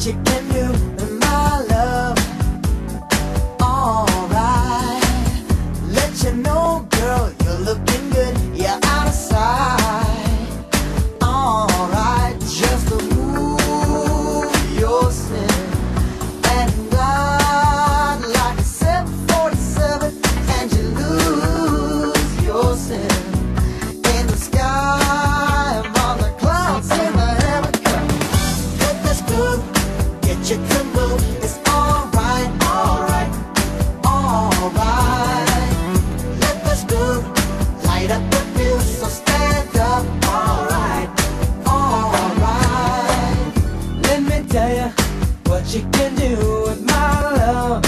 what you can do with my love. Alright, let you know, girl, you're looking good, you're out of sight. Alright, just move yourself and glide like a 747, and you lose yourself in the sky, among the clouds in the heaven. Get this groove, get you to move. It's alright, alright, alright. Let this groove light up the view, so stand up. Alright, alright. Let me tell you what you can do with my love.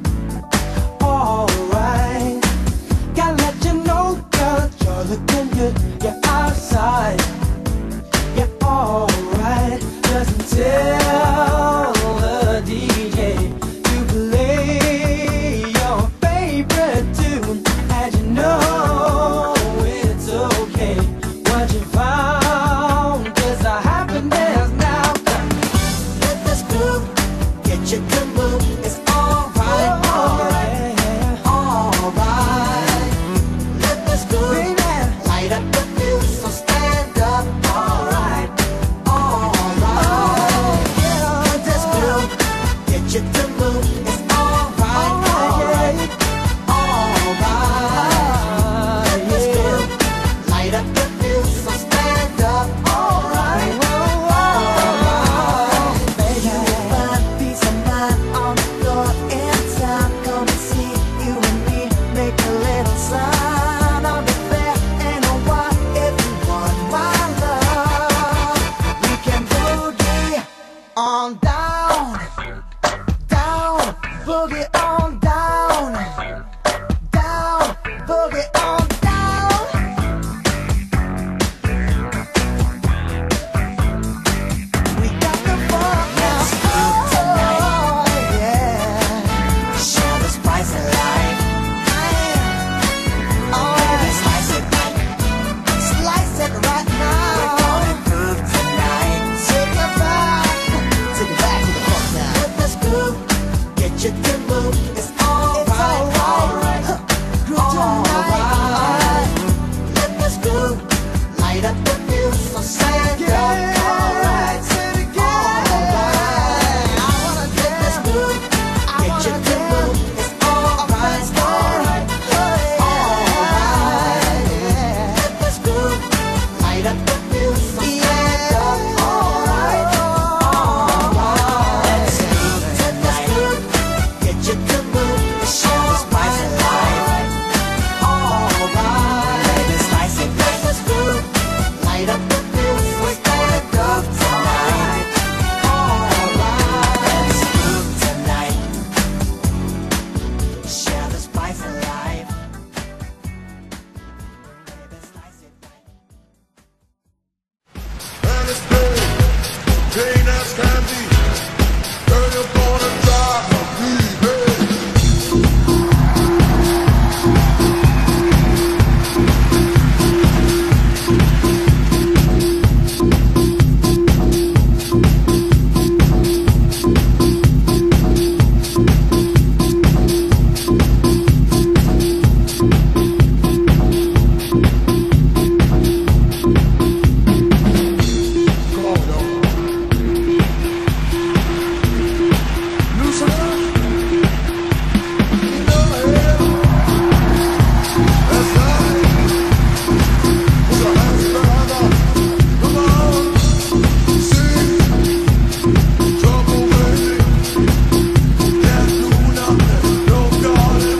Alright, gotta let you know, girl, that you're looking good, you're outside. You're alright, just tell the DJ to play your favorite tune, and you know it's okay. What you found is a happiness now. Let this groove get you to move. It's alright, alright, alright. Let this groove light up the view, so stand up. Alright, alright. Let this groove get you to move. It's alright, alright, alright. Let this groove light up the view, so stand up. Alright, alright. You will find peace of mind on the floor in town. Come and see you and me make a little sign. I'll be there in a while if you want my love. We can boogie on down, down, boogie on down, down, boogie on down. We got the funk now. Oh, yeah. Share the spice of life. Oh, baby, slice it right. Slice it right now. We're gonna groove tonight. Take it back to the funk now. Let this groove get you to move. It's alright, alright. Groove tonight. Let this groove light up the view, so stand up. Alright, alright. I wanna get this groove, get you to move. It's alright, alright, alright. Let this groove light up the view, so stand up. Alright, alright. Let this groove get you to move. Share the spice of life. Alright, baby, slice it. Let this groove light up the view, so stand up tonight. Alright, let's groove tonight. Share the spice of life. Baby, slice it right. And it's pain, pain as can be. Girl, you're gonna drive me crazy. Come on, y'all. Loosen up. You know it. That's right. Put your hands together. Come on. Sing. Trouble waiting. Can't do nothing. No darling.